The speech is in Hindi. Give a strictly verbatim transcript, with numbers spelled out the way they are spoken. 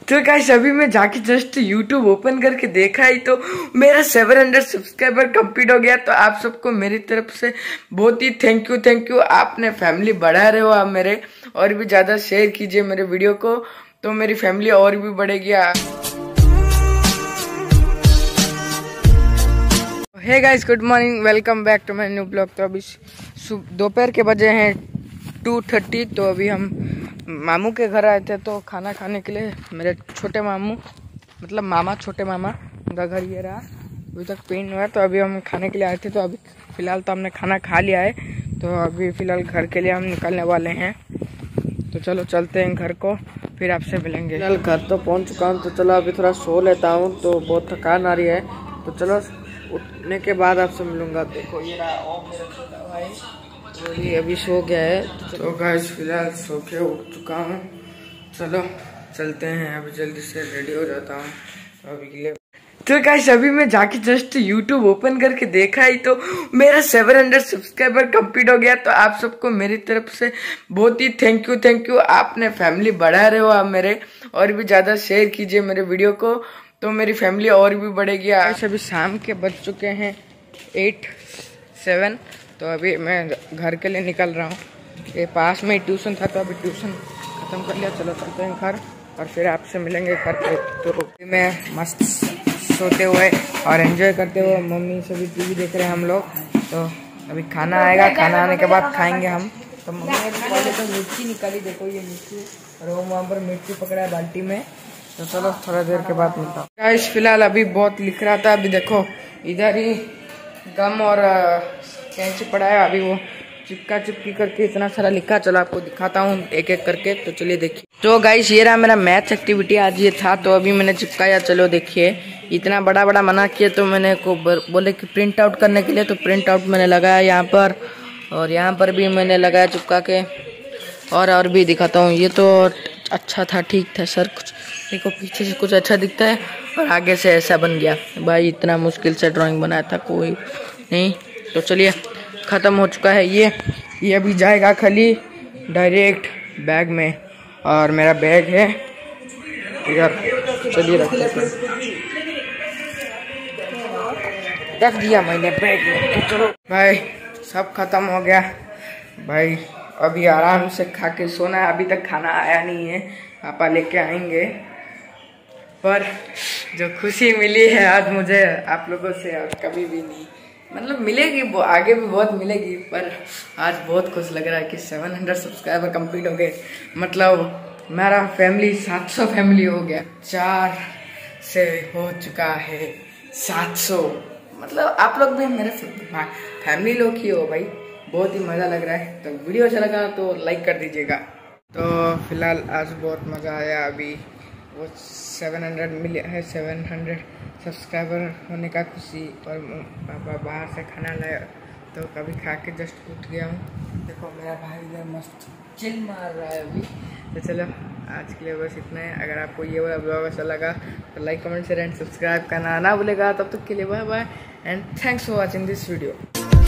तो गाइस अभी मैं जाके जस्ट यूट्यूब ओपन करके देखा ही तो मेरा सात सौ सब्सक्राइबर कंप्लीट हो गया। तो आप सबको मेरी तरफ से बहुत ही थैंक यू थैंक यू। आपने फैमिली बढ़ा रहे हो आप मेरे, और भी ज्यादा शेयर कीजिए मेरे वीडियो को तो मेरी फैमिली और भी बढ़ेगी। Hey guys good morning, welcome back to my new blog. तो अभी दोपहर के बजे हैं टू थर्टी। तो अभी हम मामू के घर आए थे तो खाना खाने के लिए। मेरे छोटे मामू मतलब मामा छोटे मामा, उनका घर ये रहा, अभी तक पेंट हुआ है। तो अभी हम खाने के लिए आए थे। तो अभी फ़िलहाल तो हमने खाना खा लिया है। तो अभी फ़िलहाल घर के लिए हम निकलने वाले हैं। तो चलो चलते हैं घर को, फिर आपसे मिलेंगे। फिलहाल घर तो पहुंच चुका हूँ। तो चलो अभी थोड़ा सो लेता हूँ, तो बहुत थकान आ रही है। तो चलो उठने के बाद आपसे मिलूंगा। देखो ये रहा ओ मेरा छोटा भाई, तो ये अभी सो गया है। तो गाइस फिलहाल सो के उठ चुका हूँ। चलो चलते हैं, अभी जल्दी से रेडी हो जाता हूँ तो अभी के लिए। तो गाइस अभी मैं जाके जस्ट यूट्यूब ओपन करके देखा ही तो मेरा सात सौ सब्सक्राइबर कंप्लीट हो गया। तो आप सबको मेरी तरफ से बहुत ही थैंक यू थैंक यू। आपने फैमिली बढ़ा रहे हो आप मेरे, और भी ज्यादा शेयर कीजिए मेरे वीडियो को तो मेरी फैमिली और भी बढ़ेगी। आज अभी शाम के बज चुके हैं एट सेवन। तो अभी मैं घर के लिए निकल रहा हूँ। ये पास में ही ट्यूशन था तो अभी ट्यूशन ख़त्म कर लिया। चलो चलते हैं घर और फिर आपसे मिलेंगे घर पे। तो मैं मस्त सोते हुए और एंजॉय करते हुए, मम्मी से भी टीवी देख रहे हैं हम लोग। तो अभी खाना आएगा, खाना आने के बाद खाएंगे हम। तो मम्मी ने पहले तो मिर्ची निकाली, देखो ये मिर्ची, और वो वहाँ पर मिर्ची पकड़ा है बाल्टी में। तो चलो थोड़ा देर के बाद मिलता हूँ। गाइस फिलहाल अभी बहुत लिख रहा था, अभी देखो इधर ही गम और कैंची पड़ा है। अभी वो चिपका चिपकी करके इतना सारा लिखा। चलो आपको दिखाता हूँ एक एक करके, तो चलिए देखिए। तो गाइस ये रहा मेरा मैथ्स एक्टिविटी, आज ये था तो अभी मैंने चिपकाया। चलो देखिए इतना बड़ा बड़ा मना किया तो मैंने को बोले कि प्रिंट आउट करने के लिए, तो प्रिंट आउट मैंने लगाया यहाँ पर, और यहाँ पर भी मैंने लगाया चिपका के। और और भी दिखाता हूँ। ये तो अच्छा था, ठीक था सर। कुछ देखो पीछे से कुछ अच्छा दिखता है और आगे से ऐसा बन गया। भाई इतना मुश्किल से ड्राइंग बनाया था कोई नहीं। तो चलिए ख़त्म हो चुका है ये ये अभी जाएगा खाली डायरेक्ट बैग में, और मेरा बैग है इधर। चलिए रख रख दिया मैंने बैग में। तो चलो भाई सब खत्म हो गया भाई। अभी आराम से खा के सोना है। अभी तक खाना आया नहीं है, पापा लेके आएंगे। पर जो खुशी मिली है आज मुझे आप लोगों से, और कभी भी नहीं मतलब मिलेगी, वो आगे भी बहुत मिलेगी। पर आज बहुत खुश लग रहा है कि सात सौ सब्सक्राइबर कंप्लीट हो गए। मतलब मेरा फैमिली सात सौ फैमिली हो गया, चार से हो चुका है सात सौ। मतलब आप लोग भी मेरे फैमिली लोग ही हो भाई। बहुत ही मज़ा लग रहा है। तो वीडियो अच्छा लगा तो लाइक कर दीजिएगा। तो फिलहाल आज बहुत मज़ा आया। अभी वो सात सौ मिले है, सात सौ सब्सक्राइबर होने का खुशी। और पापा बाहर से खाना लाया तो कभी खा के जस्ट उठ गया हूँ। देखो मेरा भाई इधर मस्त चिल मार रहा है अभी। तो चलो आज के लिए बस इतना है। अगर आपको ये वाला ब्लॉग अच्छा लगा तो like comment share and subscribe करना ना भूलेगा। तब तक के लिए bye bye and thanks for watching this video.